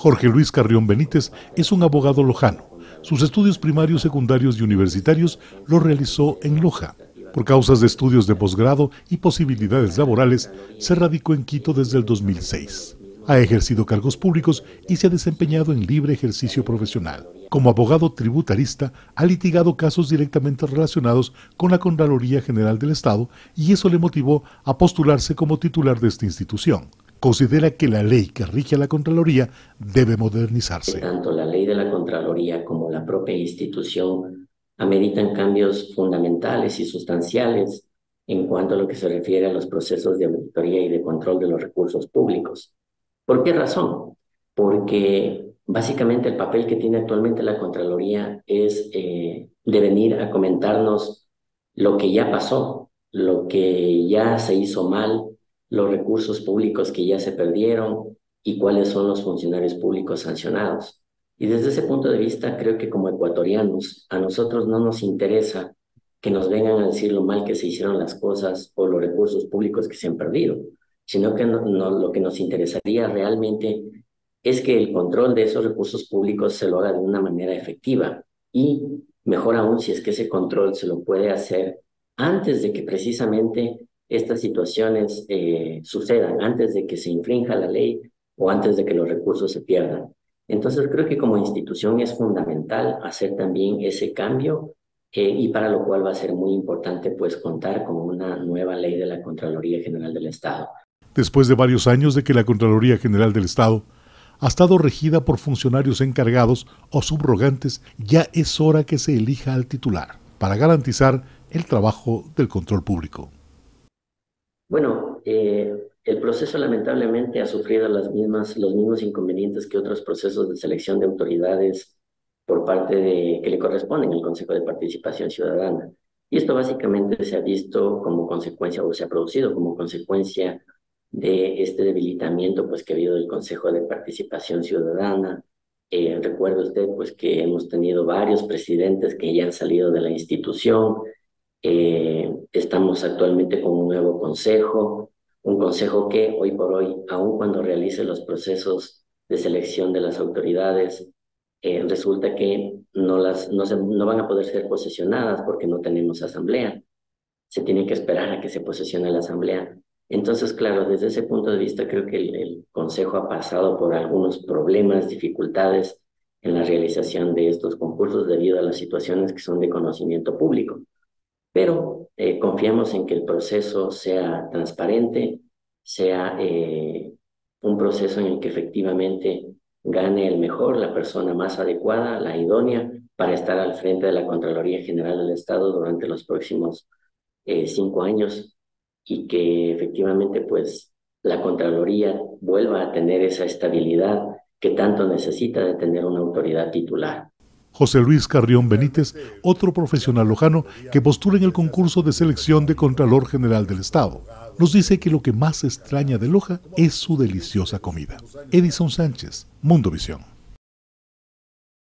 Jorge Luis Carrión Benítez es un abogado lojano. Sus estudios primarios, secundarios y universitarios los realizó en Loja. Por causas de estudios de posgrado y posibilidades laborales, se radicó en Quito desde el 2006. Ha ejercido cargos públicos y se ha desempeñado en libre ejercicio profesional. Como abogado tributarista, ha litigado casos directamente relacionados con la Contraloría General del Estado y eso le motivó a postularse como titular de esta institución. Considera que la ley que rige a la Contraloría debe modernizarse. Tanto la ley de la Contraloría como la propia institución ameritan cambios fundamentales y sustanciales en cuanto a lo que se refiere a los procesos de auditoría y de control de los recursos públicos. ¿Por qué razón? Porque básicamente el papel que tiene actualmente la Contraloría es de venir a comentarnos lo que ya pasó, lo que ya se hizo mal, los recursos públicos que ya se perdieron y cuáles son los funcionarios públicos sancionados. Y desde ese punto de vista, creo que como ecuatorianos, a nosotros no nos interesa que nos vengan a decir lo mal que se hicieron las cosas o los recursos públicos que se han perdido, sino que lo que nos interesaría realmente es que el control de esos recursos públicos se lo haga de una manera efectiva y mejor aún si es que ese control se lo puede hacer antes de que precisamente estas situaciones sucedan, antes de que se infrinja la ley o antes de que los recursos se pierdan. Entonces creo que como institución es fundamental hacer también ese cambio y para lo cual va a ser muy importante pues contar con una nueva ley de la Contraloría General del Estado. Después de varios años de que la Contraloría General del Estado ha estado regida por funcionarios encargados o subrogantes, ya es hora que se elija al titular para garantizar el trabajo del control público. Bueno, el proceso lamentablemente ha sufrido los mismos inconvenientes que otros procesos de selección de autoridades por parte de que le corresponden al Consejo de Participación Ciudadana. Y esto básicamente se ha visto como consecuencia o se ha producido como consecuencia de este debilitamiento pues, que ha habido del Consejo de Participación Ciudadana. Recuerde usted pues, que hemos tenido varios presidentes que ya han salido de la institución. Estamos actualmente con un nuevo consejo, un consejo que hoy por hoy, aun cuando realice los procesos de selección de las autoridades, resulta que no van a poder ser posesionadas porque no tenemos asamblea. Se tiene que esperar a que se posesione la asamblea. Entonces, claro, desde ese punto de vista creo que el Consejo ha pasado por algunos problemas, dificultades en la realización de estos concursos debido a las situaciones que son de conocimiento público. Pero confiamos en que el proceso sea transparente, sea un proceso en el que efectivamente gane el mejor, la persona más adecuada, la idónea, para estar al frente de la Contraloría General del Estado durante los próximos 5 años y que efectivamente pues la Contraloría vuelva a tener esa estabilidad que tanto necesita de tener una autoridad titular. José Luis Carrión Benítez, otro profesional lojano que postula en el concurso de selección de Contralor General del Estado, nos dice que lo que más extraña de Loja es su deliciosa comida. Edison Sánchez, Mundovisión.